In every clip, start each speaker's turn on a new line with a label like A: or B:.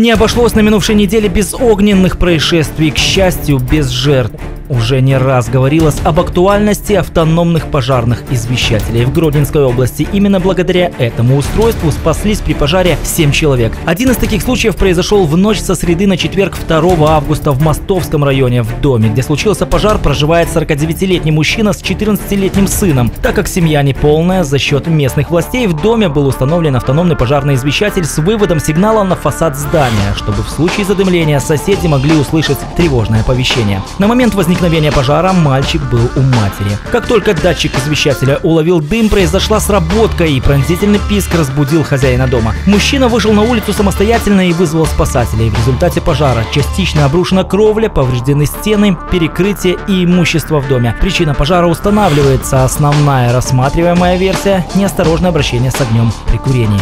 A: Не обошлось на минувшей неделе без огненных происшествий, к счастью, без жертв. Уже не раз говорилось об актуальности автономных пожарных извещателей в Гродненской области. Именно благодаря этому устройству спаслись при пожаре 7 человек. Один из таких случаев произошел в ночь со среды на четверг 2 августа в Мостовском районе. В доме, где случился пожар, проживает 49-летний мужчина с 14-летним сыном. Так как семья неполная, за счет местных властей в доме был установлен автономный пожарный извещатель с выводом сигнала на фасад здания, чтобы в случае задымления соседи могли услышать тревожное оповещение. На момент возникновения пожара мальчик был у матери. Как только датчик извещателя уловил дым, произошла сработка, и пронзительный писк разбудил хозяина дома. Мужчина вышел на улицу самостоятельно и вызвал спасателей. В результате пожара частично обрушена кровля, повреждены стены, перекрытие и имущество в доме. Причина пожара устанавливается. Основная рассматриваемая версия – неосторожное обращение с огнем при курении.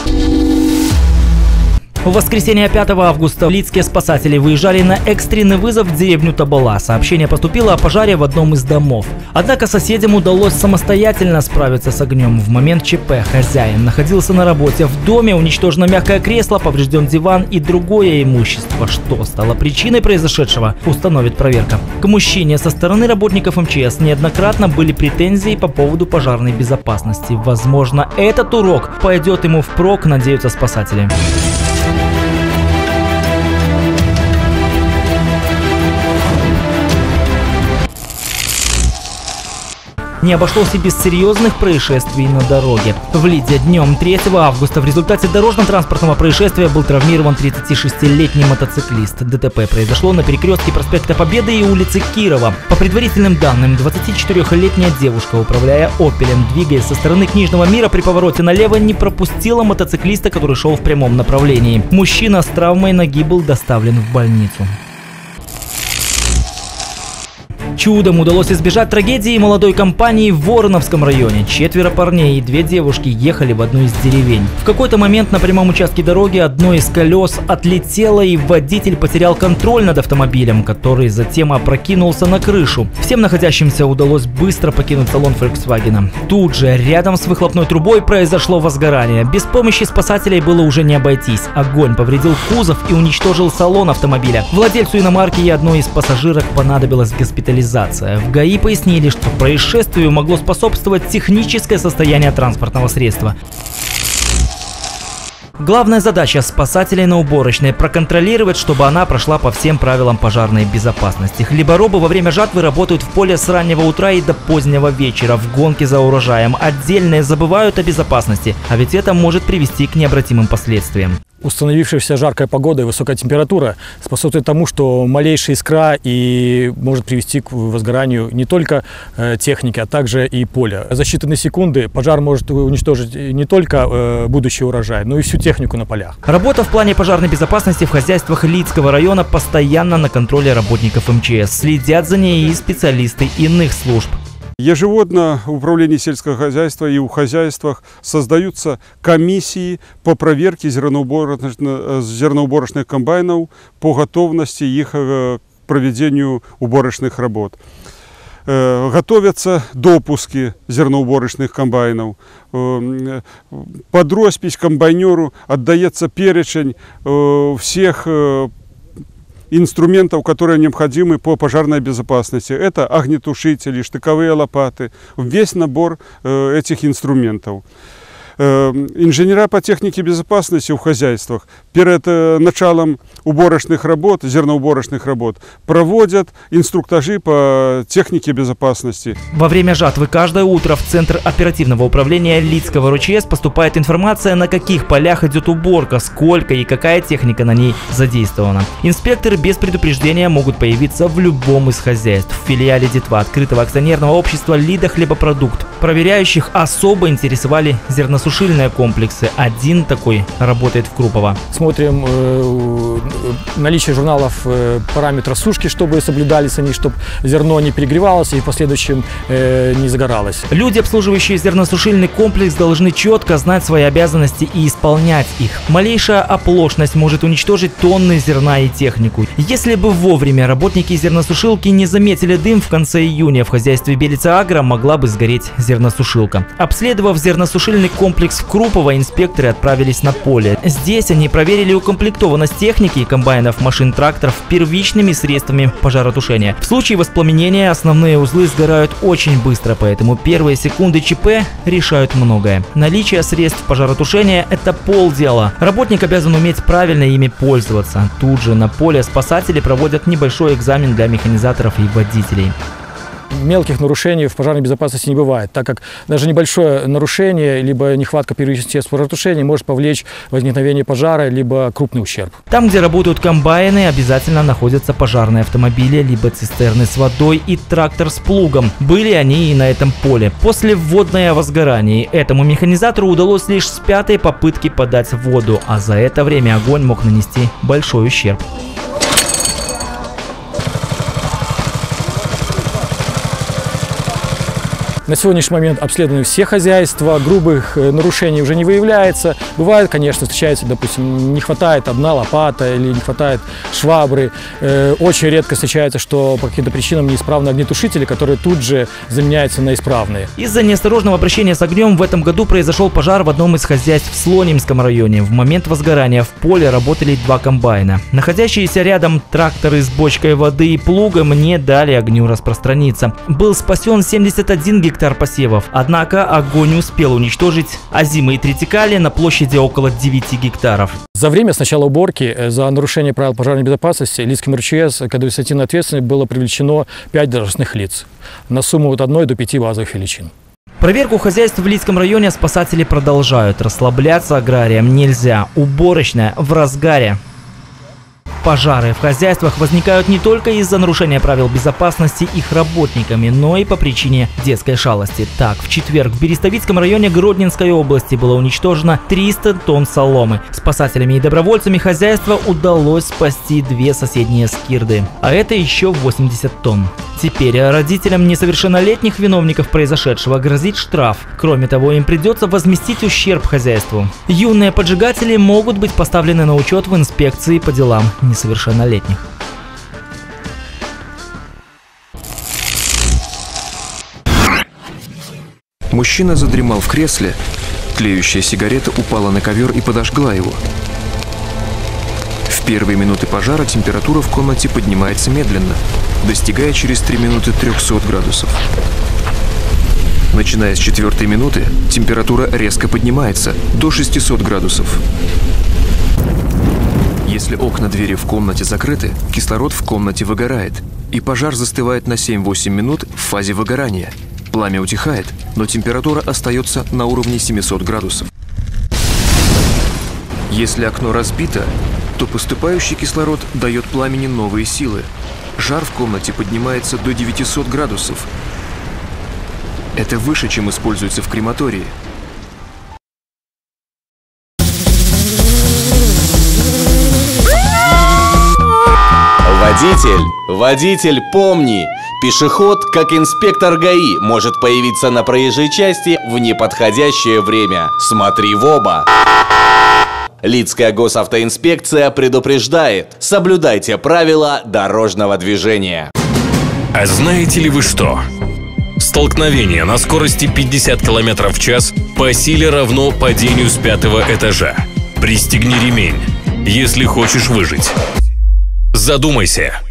A: В воскресенье 5 августа лидские спасатели выезжали на экстренный вызов в деревню Табала. Сообщение поступило о пожаре в одном из домов. Однако соседям удалось самостоятельно справиться с огнем. В момент ЧП хозяин находился на работе. В доме уничтожено мягкое кресло, поврежден диван и другое имущество. Что стало причиной произошедшего, установит проверка. К мужчине со стороны работников МЧС неоднократно были претензии по поводу пожарной безопасности. Возможно, этот урок пойдет ему впрок, надеются спасатели. Не обошлось и без серьезных происшествий на дороге. В Лиде днем 3 августа в результате дорожно-транспортного происшествия был травмирован 36-летний мотоциклист. ДТП произошло на перекрестке проспекта Победы и улицы Кирова. По предварительным данным, 24-летняя девушка, управляя «Опелем», двигаясь со стороны Книжного мира, при повороте налево не пропустила мотоциклиста, который шел в прямом направлении. Мужчина с травмой ноги был доставлен в больницу. Чудом удалось избежать трагедии молодой компании в Вороновском районе. 4 парней и 2 девушки ехали в одну из деревень. В какой-то момент на прямом участке дороги одно из колес отлетело, и водитель потерял контроль над автомобилем, который затем опрокинулся на крышу. Всем находящимся удалось быстро покинуть салон Volkswagen. Тут же, рядом с выхлопной трубой, произошло возгорание. Без помощи спасателей было уже не обойтись. Огонь повредил кузов и уничтожил салон автомобиля. Владельцу иномарки и одной из пассажирок понадобилась госпитализация. В ГАИ пояснили, что происшествию могло способствовать техническое состояние транспортного средства. Главная задача спасателей на уборочной – проконтролировать, чтобы она прошла по всем правилам пожарной безопасности. Хлеборобы во время жатвы работают в поле с раннего утра и до позднего вечера в гонке за урожаем. Отдельные забывают о безопасности, а ведь это может привести к необратимым последствиям.
B: Установившаяся жаркая погода и высокая температура способствует тому, что малейшая искра и может привести к возгоранию не только техники, а также и поля. За считанные секунды пожар может уничтожить не только будущий урожай, но и всю технику на полях.
A: Работа в плане пожарной безопасности в хозяйствах Лидского района постоянно на контроле работников МЧС. Следят за ней и специалисты иных служб.
C: Ежегодно в управлении сельского хозяйства и в хозяйствах создаются комиссии по проверке зерноуборочных комбайнов по готовности их к проведению уборочных работ. Готовятся допуски зерноуборочных комбайнов. Под роспись комбайнеру отдается перечень всех инструментов, которые необходимы по пожарной безопасности. Это огнетушители, штыковые лопаты, весь набор этих инструментов. Инженера по технике безопасности в хозяйствах перед началом уборочных работ, зерноуборочных работ, проводят инструктажи по технике безопасности.
A: Во время жатвы каждое утро в Центр оперативного управления Лидского РУЧС поступает информация, на каких полях идет уборка, сколько и какая техника на ней задействована. Инспекторы без предупреждения могут появиться в любом из хозяйств. В филиале Детва открытого акционерного общества «Лида Хлебопродукт». Проверяющих особо интересовали зерносушильные комплексы. Один такой работает в Крупово.
B: Смотрим наличие журналов параметров сушки, чтобы соблюдались они, чтобы зерно не перегревалось и в последующем не загоралось.
A: Люди, обслуживающие зерносушильный комплекс, должны четко знать свои обязанности и исполнять их. Малейшая оплошность может уничтожить тонны зерна и технику. Если бы вовремя работники зерносушилки не заметили дым, в конце июня в хозяйстве Белица Агро могла бы сгореть зерносушилка. Обследовав зерносушильный комплекс комплекс в Крупово инспекторы отправились на поле. Здесь они проверили укомплектованность техники, комбайнов, машин, тракторов первичными средствами пожаротушения. В случае воспламенения основные узлы сгорают очень быстро, поэтому первые секунды ЧП решают многое. Наличие средств пожаротушения – это полдела. Работник обязан уметь правильно ими пользоваться. Тут же на поле спасатели проводят небольшой экзамен для механизаторов и водителей.
B: Мелких нарушений в пожарной безопасности не бывает, так как даже небольшое нарушение, либо нехватка первичных средств пожаротушения может повлечь возникновение пожара, либо крупный ущерб.
A: Там, где работают комбайны, обязательно находятся пожарные автомобили, либо цистерны с водой и трактор с плугом. Были они и на этом поле. После вводной о возгорании этому механизатору удалось лишь с 5-й попытки подать воду, а за это время огонь мог нанести большой ущерб.
B: На сегодняшний момент обследованы все хозяйства, грубых нарушений уже не выявляется. Бывает, конечно, встречается, допустим, не хватает одна лопата или не хватает швабры. Очень редко встречается, что по каким-то причинам неисправны огнетушители, которые тут же заменяются на исправные.
A: Из-за неосторожного обращения с огнем в этом году произошел пожар в одном из хозяйств в Слонимском районе. В момент возгорания в поле работали 2 комбайна. Находящиеся рядом тракторы с бочкой воды и плугом не дали огню распространиться. Был спасен 71 гектар посевов, однако огонь успел уничтожить озимые тритикали на площади около 9 гектаров.
B: За время с начала уборки за нарушение правил пожарной безопасности Лидским РЧС к административной ответственности было привлечено 5 должностных лиц на сумму от 1 до 5 базовых величин.
A: Проверку хозяйств в Лидском районе спасатели продолжают. Расслабляться аграриям нельзя. Уборочная в разгаре. Пожары в хозяйствах возникают не только из-за нарушения правил безопасности их работниками, но и по причине детской шалости. Так, в четверг в Берестовицком районе Гродненской области было уничтожено 300 тонн соломы. Спасателями и добровольцами хозяйства удалось спасти 2 соседние скирды, а это еще 80 тонн. Теперь родителям несовершеннолетних виновников произошедшего грозит штраф. Кроме того, им придется возместить ущерб хозяйству. Юные поджигатели могут быть поставлены на учет в инспекции по делам несовершеннолетних.
D: Мужчина задремал в кресле, тлеющая сигарета упала на ковер и подожгла его. В первые минуты пожара температура в комнате поднимается медленно, достигая через 3 минуты 300 градусов. Начиная с 4-й минуты, температура резко поднимается до 600 градусов. Если окна, двери в комнате закрыты, кислород в комнате выгорает, и пожар застывает на 7-8 минут в фазе выгорания. Пламя утихает, но температура остается на уровне 700 градусов. Если окно разбито, то поступающий кислород дает пламени новые силы. Жар в комнате поднимается до 900 градусов. Это выше, чем используется в крематории.
E: Водитель, помни! Пешеход, как инспектор ГАИ, может появиться на проезжей части в неподходящее время. Смотри в оба! Лидская госавтоинспекция предупреждает: соблюдайте правила дорожного движения.
F: А знаете ли вы что? Столкновение на скорости 50 км в час по силе равно падению с 5-го этажа. Пристегни ремень, если хочешь выжить. Задумайся.